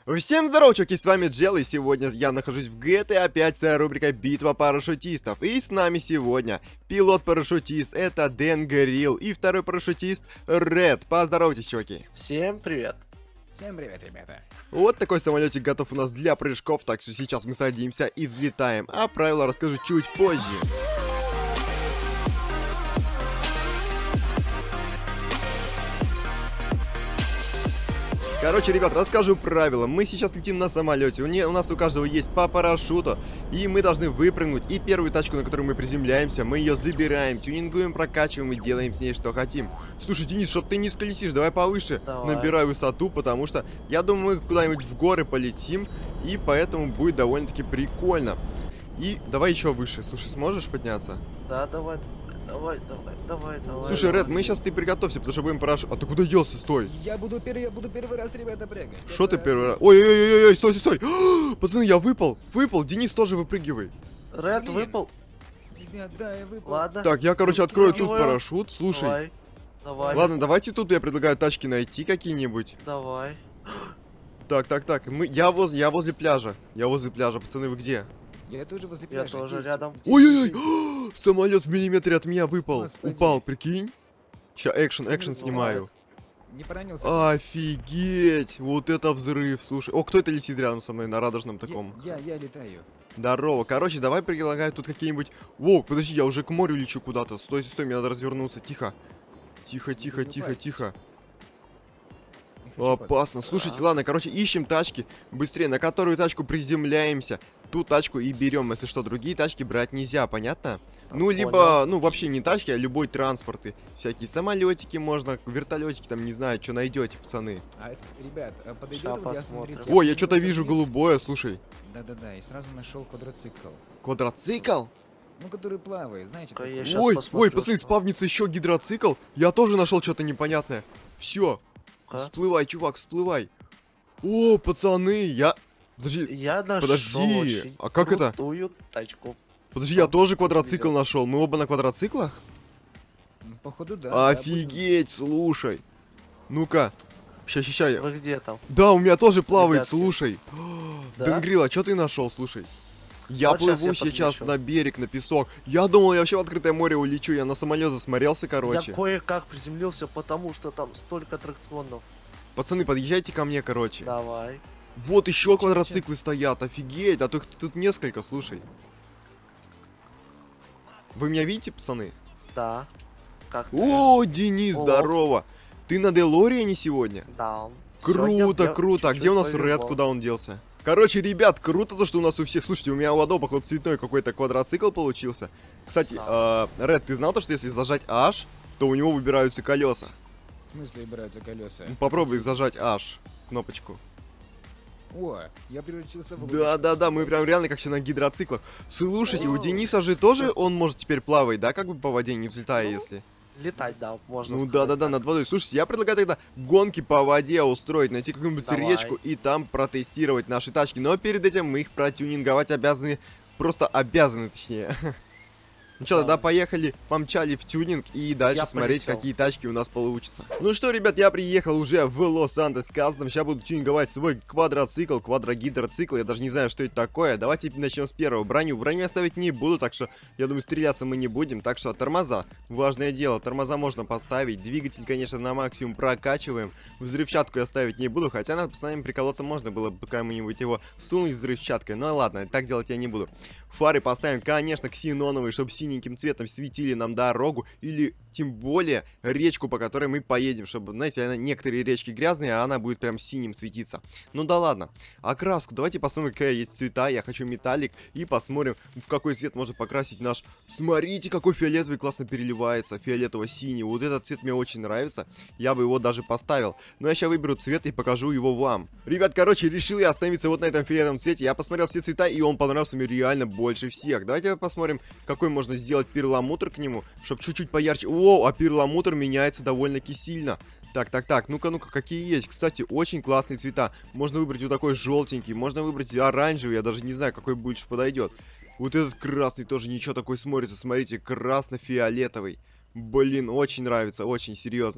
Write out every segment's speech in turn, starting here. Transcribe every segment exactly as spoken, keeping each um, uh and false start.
Всем здорово, чуваки, с вами Джел, и сегодня я нахожусь в джи ти эй пять с рубрикой «Битва парашютистов». И с нами сегодня пилот-парашютист, это Дэн Горилл, и второй парашютист Ред. Поздоровайтесь, чуваки. Всем привет. Всем привет, ребята. Вот такой самолетик готов у нас для прыжков, так что сейчас мы садимся и взлетаем. А правила расскажу чуть позже. Короче, ребят, расскажу правила. Мы сейчас летим на самолете. У, не, у нас у каждого есть по парашюту. И мы должны выпрыгнуть. И первую тачку, на которую мы приземляемся, мы ее забираем, тюнингуем, прокачиваем и делаем с ней, что хотим. Слушай, Денис, чтоб ты не сколесишь, давай повыше. Давай. Набирай высоту, потому что я думаю, мы куда-нибудь в горы полетим. И поэтому будет довольно-таки прикольно. И давай еще выше. Слушай, сможешь подняться? Да, давай. Давай, давай, давай, давай. Слушай, давай. Ред, мы сейчас ты приготовься, потому что будем парашют. А ты куда делся? Стой. Я буду, пер... я буду первый раз, ребята, прыгать. Что ты первый раз? Ой-ой-ой-ой, стой, стой, стой. Пацаны, я выпал. Выпал. Денис тоже выпрыгивай. Ред Блин. выпал. Ребят, да, я выпал. Ладно. Так, я, короче, открою тут Выпрыгиваю. парашют. Слушай. Давай. Давай. Ладно, давайте тут я предлагаю тачки найти какие-нибудь. Давай. Так, так, так. Мы... Я, воз... я возле пляжа. Я возле пляжа. Пацаны, вы где? Я тоже возле Я пляжа. тоже здесь, рядом. здесь, Ой-ой-ой. здесь. Самолет в миллиметре от меня выпал. Господи. Упал, прикинь. Ща экшен, экшен Ну, снимаю. Не поранился? Офигеть. Вот это взрыв, слушай. О, кто это летит рядом со мной на радужном таком? Я, я, я летаю. Здорово. Короче, давай предлагаю тут какие-нибудь... Воу, подожди, я уже к морю лечу куда-то. Стой, стой, стой, мне надо развернуться. Тихо. Тихо, тихо, буду тихо, бать. тихо. Не хочу Опасно. Слушайте, Да. ладно, короче, ищем тачки. Быстрее, на которую тачку приземляемся. Ту тачку и берем. Если что, другие тачки брать нельзя, понятно? Ну, Понял. либо, ну, вообще не тачки, а любой транспорт. И всякие самолетики можно, вертолетики, там, не знаю, что найдете, пацаны. А, с- ребят, а подойдет Ща вот я, посмотрим. смотрите, Ой, я поднимался что-то вижу вниз. голубое, слушай. Да-да-да, и сразу нашел квадроцикл. Квадроцикл? Ну, который плавает, знаете. Ка- я такой. щас Ой, посмотрю, ой, пацаны, что. спавнится еще гидроцикл. Я тоже нашел что-то непонятное. Все, А? всплывай, чувак, всплывай. О, пацаны, я... Подожди, Я нашел Подожди, очень а как это? крутую тачку. подожди, я тоже квадроцикл видел. нашел. Мы оба на квадроциклах? М, Походу, да. да, Офигеть, слушай. Ну-ка. Ща, ща, ща. я- Вы где там? Да, у меня тоже плавает, Ребятки. слушай. Да? Денгрил, а что ты нашел, слушай? Я Вот щас плыву я сейчас подключу. на берег, на песок. Я думал, я вообще в открытое море улечу. Я на самолет засмотрелся, короче. Я кое-как приземлился, потому что там столько аттракционов. Пацаны, подъезжайте ко мне, короче. Давай. Вот еще Сейчас, квадроциклы стоят, офигеть, а то их тут несколько, слушай. Вы меня видите, пацаны? Да. Как ты? О, Денис, О. здорово. Ты на Делориане сегодня? Да. Круто, Сегодня мне круто. А чуть-чуть где у нас повезло. Ред, куда он делся? Короче, ребят, круто то, что у нас у всех... Слушайте, у меня у Адо, походу, цветной какой-то квадроцикл получился. Кстати, Да. э, Ред, ты знал то, что если зажать H, то у него выбираются колеса? В смысле убираются колеса? Ну, попробуй зажать H, кнопочку. О, я превратился в... Да, да, да, мы прям реально как все на гидроциклах. Слушайте, у О. Дениса же тоже он может теперь плавать, да, как бы по воде, не взлетая, Ну, если... Летать, да, можно Ну сказать да, да, да, так. над водой. Слушайте, я предлагаю тогда гонки по воде устроить, найти какую-нибудь Давай. речку и там протестировать наши тачки. Но перед этим мы их протюнинговать обязаны, просто обязаны, точнее. Ну что, Да. тогда поехали, помчали в тюнинг и дальше Я смотреть, полетел. какие тачки у нас получится. Ну что, ребят, я приехал уже в Лос-Антос Кастом. Сейчас буду тюнинговать свой квадроцикл, квадрогидроцикл. Я даже не знаю, что это такое. Давайте начнем с первого. Броню. Броню я ставить не буду, так что, я думаю, стреляться мы не будем. Так что тормоза. Важное дело, тормоза можно поставить. Двигатель, конечно, на максимум прокачиваем. Взрывчатку я ставить не буду, хотя над пацанами приколоться можно было бы кому-нибудь его сунуть взрывчаткой. Ну ладно, так делать я не буду. Фары поставим, конечно, ксеноновые, чтобы синеньким цветом светили нам дорогу. Или, тем более, речку, по которой мы поедем. Чтобы, знаете, она, некоторые речки грязные, а она будет прям синим светиться. Ну да ладно. Окраску. Давайте посмотрим, какая есть цвета. Я хочу металлик. И посмотрим, в какой цвет можно покрасить наш... Смотрите, какой фиолетовый классно переливается. Фиолетово-синий. Вот этот цвет мне очень нравится. Я бы его даже поставил. Но я сейчас выберу цвет и покажу его вам. Ребят, короче, решил я остановиться вот на этом фиолетовом цвете. Я посмотрел все цвета, и он понравился мне реально больше всех. Давайте посмотрим, какой можно сделать перламутр к нему, чтобы чуть-чуть поярче. О, а перламутр меняется довольно-таки сильно. Так, так, так, ну-ка, ну-ка, какие есть? Кстати, очень классные цвета. Можно выбрать вот такой желтенький, можно выбрать оранжевый, я даже не знаю, какой больше подойдет. Вот этот красный тоже ничего такой смотрится, смотрите, красно-фиолетовый. Блин, очень нравится, очень серьезно.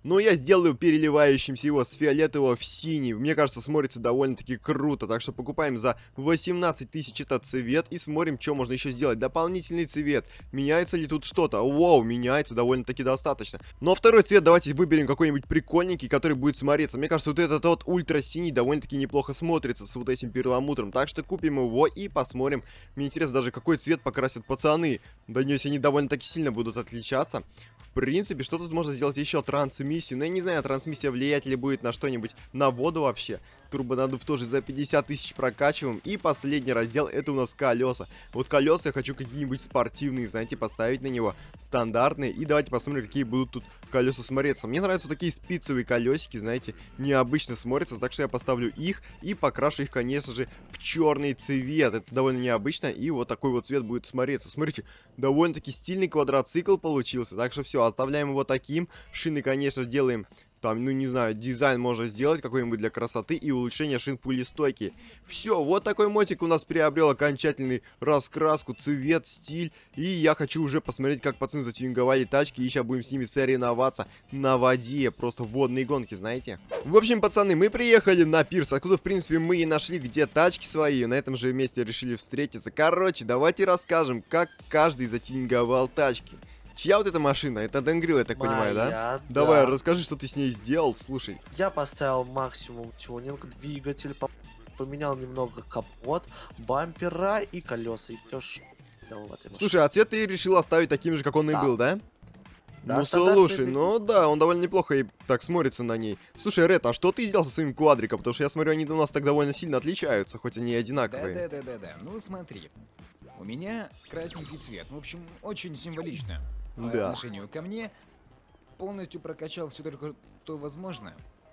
Но я сделаю переливающимся его с фиолетового в синий. Мне кажется, смотрится довольно-таки круто. Так что покупаем за восемнадцать тысяч этот цвет и смотрим, что можно еще сделать. Дополнительный цвет. Меняется ли тут что-то? Вау, меняется довольно-таки достаточно. Но второй цвет давайте выберем какой-нибудь прикольненький, который будет смотреться. Мне кажется, вот этот вот ультра-синий довольно-таки неплохо смотрится с вот этим перламутром. Так что купим его и посмотрим. Мне интересно даже, какой цвет покрасят пацаны. Да не, если они довольно-таки сильно будут отличаться. В принципе, что тут можно сделать еще? Трансмиссию. Ну, я не знаю, трансмиссия влиять ли будет на что-нибудь, на воду вообще. Турбонаддув тоже за пятьдесят тысяч прокачиваем. И последний раздел, это у нас колеса. Вот колеса я хочу какие-нибудь спортивные, знаете, поставить на него. Стандартные. И давайте посмотрим, какие будут тут колеса смотреться. Мне нравятся вот такие спицевые колесики, знаете, необычно смотрятся. Так что я поставлю их и покрашу их, конечно же, в черный цвет. Это довольно необычно. И вот такой вот цвет будет смотреться. Смотрите, довольно-таки стильный квадроцикл получился. Так что все, оставляем его таким. Шины, конечно, делаем... Там, ну не знаю, дизайн можно сделать какой-нибудь для красоты и улучшения шин пулестойки. Все, вот такой мотик у нас приобрел окончательный раскраску, цвет, стиль. И я хочу уже посмотреть, как пацаны затюнинговали тачки. И сейчас будем с ними соревноваться на воде. Просто водные гонки, знаете. В общем, пацаны, мы приехали на пирс, откуда, в принципе, мы и нашли, где тачки свои. На этом же месте решили встретиться. Короче, давайте расскажем, как каждый затюнинговал тачки. Чья вот эта машина? Это Денгрил, я так Моя, понимаю, да? да? Давай, расскажи, что ты с ней сделал, слушай. Я поставил максимум тюнинг, двигатель, по- поменял немного капот, бампера и колеса. И все, что делал в этой машине. Слушай, а цвет ты решил оставить таким же, как он и Да. был, да? Да, Ну, стандартный слушай, двигатель. ну да, он довольно неплохо и так смотрится на ней. Слушай, Ред, а что ты сделал со своим квадриком? Потому что я смотрю, они у нас так довольно сильно отличаются, хоть они и одинаковые. Да-да-да-да-да. Ну смотри. У меня красненький цвет. В общем, очень символично. По Да. отношению ко мне полностью прокачал все только то возможно.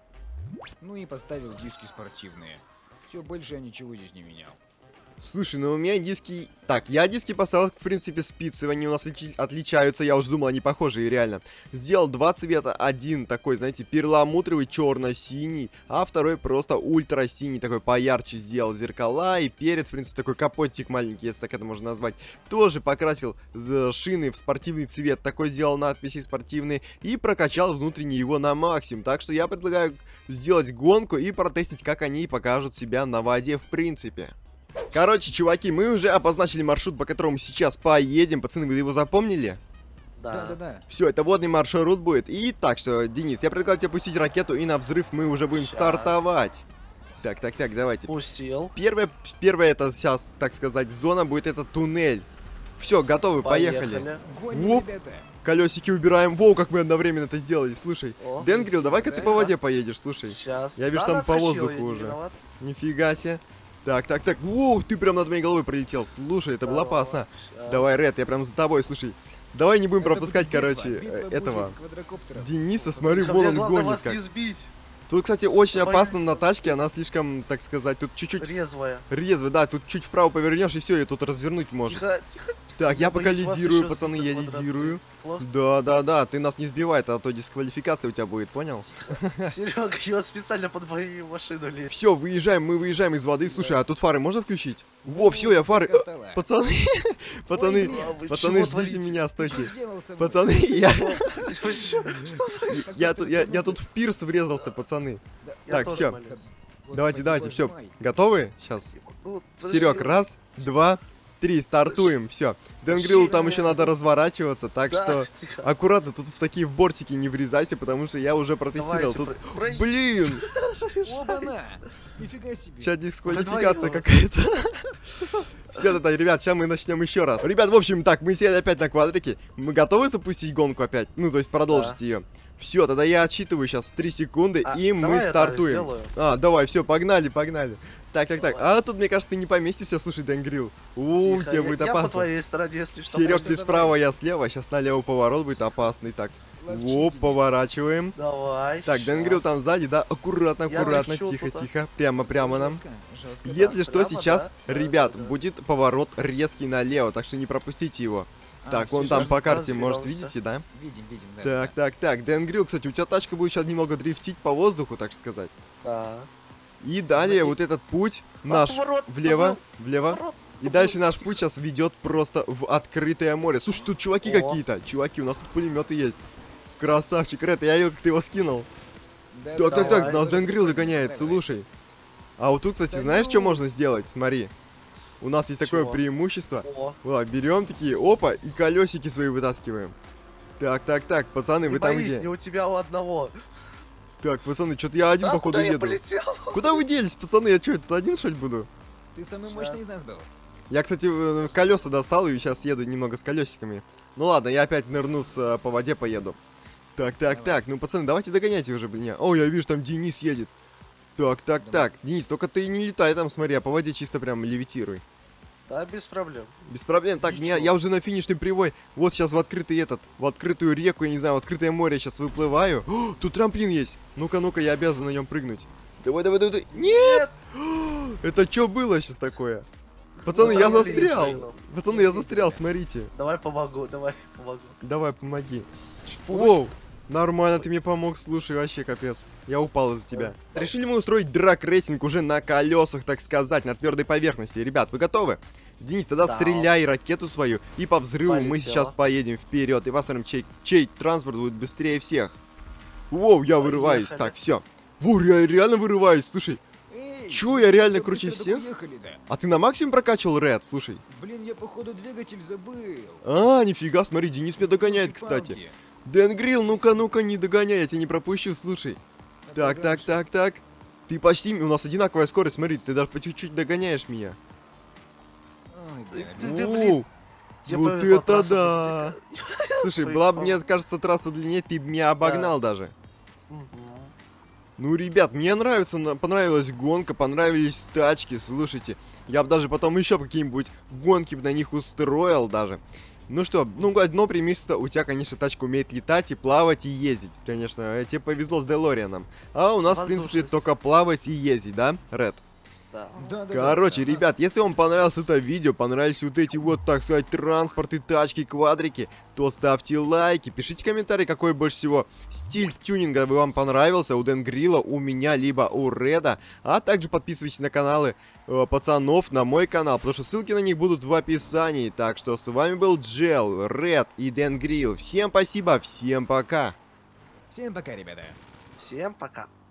Ну и поставил диски спортивные. Все, больше я ничего здесь не менял. Слушай, ну у меня диски... Так, я диски поставил, в принципе, спицы, они у нас отличи- отличаются, я уже думал, они похожие, реально. Сделал два цвета, один такой, знаете, перламутровый, черно-синий, а второй просто ультра-синий, такой поярче сделал зеркала, и перед, в принципе, такой капотик маленький, если так это можно назвать. Тоже покрасил з- шины в спортивный цвет, такой сделал надписи спортивные, и прокачал внутренний его на максимум. Так что я предлагаю сделать гонку и протестить, как они покажут себя на воде, в принципе. Короче, чуваки, мы уже обозначили маршрут, по которому сейчас поедем. Пацаны, вы его запомнили? Да. Да-да-да. Все, это водный маршрут будет. И так что, Денис, я предлагаю тебе пустить ракету, и на взрыв мы уже будем Щас. стартовать. Так, так, так, давайте. Пустил. Первое, первое это сейчас, так сказать, зона будет это туннель. Все, готовы, поехали. Поехали. Гоним, Оп. ребята. Колесики убираем. Воу, как мы одновременно это сделали, слушай. О, Денгрил, красиво, давай-ка ты да? по воде поедешь, слушай. Сейчас. Я вижу, Да, там по отскочил, воздуху я не уже. виноват. Нифига себе. Так, так, так. Воу, ты прям над моей головой пролетел. Слушай, это было Давай, опасно. щас. Давай, Ред, я прям за тобой, слушай. Давай не будем Это пропускать, будет битва, короче, битва э, будет этого. квадрокоптеров. Дениса, смотри, Ко вон мне он главное гонит вас как. не сбить. Тут, кстати, очень Боюсь, опасно на что- тачке, она слишком, так сказать, тут чуть-чуть Резвая. резвая, да, тут чуть вправо повернешь и все, и тут развернуть может. Тихо, тихо. Так, я пока боюсь вас лидирую, еще пацаны, сбить я на квадроцикле. лидирую. Плохо. Да, да, да, ты нас не сбивай, а то дисквалификация у тебя будет, понял? Серега, я специально под мою машину лезет. Все, выезжаем, мы выезжаем из воды. Слушай, Да. а тут фары можно включить? Во, все, я фары. Только стола. Пацаны, пацаны, Ой, а вы пацаны, чего ждите творите? меня, Ты что стойте. сделал со мной? Пацаны, я, Вы чё? Что происходит? я, тут, я, я тут в пирс врезался, пацаны. Да, Я Так, тоже всё. молюсь. Господи, Давайте, давайте, боже все, мой. готовы? Сейчас. Ну, подожди. Серег, раз, два, три, стартуем, все. Денгрилу там еще надо разворачиваться, так Да, что тихо. аккуратно, тут в такие в бортики не врезайся, потому что я уже протестировал. Давайте, Тут, про- про- блин, Оба-на! Нифига себе. сейчас дисквалификация Вдвоём. какая-то. Все, тогда, ребят, сейчас мы начнем еще раз. Ребят, в общем, так, мы сели опять на квадрике. Мы готовы запустить гонку опять? Ну, то есть продолжить Да. ее. Все, тогда я отсчитываю сейчас три секунды, А, и мы давай я стартуем. так сделаю. А, давай, все, погнали, погнали. Так, так, так. Давай. А тут, мне кажется, ты не поместишься, слушай, Денгрил. У, Тихо, тебе я- будет Я по опасно. твоей стороне, если что. Серег, может, ты давай. справа, я слева. Сейчас налево поворот будет опасный. Так, Ловчись, оп, Денис. поворачиваем. Давай. Так, Денгрил щас. там сзади, да? Аккуратно, Я аккуратно, лечу тихо, туда. тихо. Прямо, прямо нам. Жестко, жестко, да. Если что, прямо, сейчас, да, да, ребят, да, да. будет поворот резкий налево, так что не пропустите его. А, Так, всё, вон там сейчас по карте, может, разберемся. видите, да? Видим, видим, да. Так, так, так, Денгрил, кстати, у тебя тачка будет сейчас немного дрифтить по воздуху, так сказать. Да. И далее и- вот этот путь наш А, поворот, влево, забыл, влево. поворот, И забыл. дальше наш путь сейчас ведет просто в открытое море. Слушай, тут чуваки О. какие-то. Чуваки, у нас тут пулеметы есть. Красавчик, Ред, я видел, как ты его скинул. Да, Так, да, так, да, так, давай. нас тоже Денгрил прикольно, догоняет, давай. слушай. А вот тут, кстати, Да знаешь, что ну. можно сделать? Смотри. У нас есть такое Чего? преимущество. О, Вот, берем такие, опа, и колесики свои вытаскиваем. Так, так, так, пацаны, не вы там боись, где? не у тебя у одного. Так, пацаны, что-то я один, А, походу, куда я еду. полетел? Куда вы делись, пацаны? Я что, это один, что ли, буду? Ты самый Щас. мощный из нас был. Я, кстати, э, колеса достал и сейчас еду немного с колесиками. Ну ладно, я опять нырну с, э, по воде, поеду. Так, так, Давай. так, ну, пацаны, давайте догоняйте уже, блин. О, я вижу, там Денис едет. Так, так, Давай. так. Денис, только ты не летай там, смотри, а по воде чисто прям левитируй. Да, без проблем. Без проблем. Так, Ничего. меня, я уже на финишной прямой. Вот сейчас в открытый этот, в открытую реку, я не знаю, в открытое море сейчас выплываю. О, тут трамплин есть. Ну-ка, ну-ка, я обязан на нем прыгнуть. Давай, давай, давай, давай. Нет! Это что было сейчас такое? Пацаны, Ну, я трамплин застрял. прыгнул. Пацаны, я застрял, смотрите. Давай помогу, давай помогу. Давай, помоги. Чпуй. Воу! Нормально, ты мне помог, слушай, вообще капец. Я упал из-за тебя. Решили мы устроить драг-рейсинг уже на колесах, так сказать, на твердой поверхности. Ребят, вы готовы? Денис, тогда Да. стреляй ракету свою, и по взрыву мы Полетела. сейчас поедем вперед. И посмотрим, чей, чей транспорт будет быстрее всех. Воу, я вырываюсь. Поехали. Так, все. Во, я реально вырываюсь, слушай. Эй, Чё, я реально мы круче быстро всех? доехали-то. А ты на максимум прокачивал Ред, слушай. Блин, я походу двигатель забыл. А, нифига, смотри, Денис меня догоняет, кстати. Елки-палки. Денгрил, ну-ка, ну-ка, не догоняй, я тебя не пропущу, слушай. А Так, так, подальше. так, так. Ты почти... У нас одинаковая скорость, смотри, ты даже по чуть-чуть догоняешь меня. Ой, Ты- блин. ты, Воу, блин, Тебе вот повезло, это трасса да. будет Слушай, Твои была бы, слова. мне кажется, трасса длиннее, ты бы меня обогнал даже. такая. Мгм. Ну, ребят, мне нравится, на- понравилась гонка, понравились тачки, слушайте. Я бы даже потом еще какие-нибудь гонки на них устроил даже. Ну что, ну, одно преимущество, у тебя, конечно, тачка умеет летать и плавать и ездить. Конечно, э, тебе повезло с Делорианом. А у нас, в принципе, Воздушность. только плавать и ездить, да, Ред? Да. Да, да, Короче, да, да. ребят, если вам понравилось это видео, понравились вот эти вот, так сказать, транспорты, тачки, квадрики, то ставьте лайки, пишите комментарии, какой больше всего стиль тюнинга вам понравился у Денгрила, у меня, либо у Реда. А также подписывайтесь на каналы э, пацанов, на мой канал, потому что ссылки на них будут в описании. Так что с вами был Джел, Ред и Денгрил. Всем спасибо, всем пока. Всем пока, ребята. Всем пока.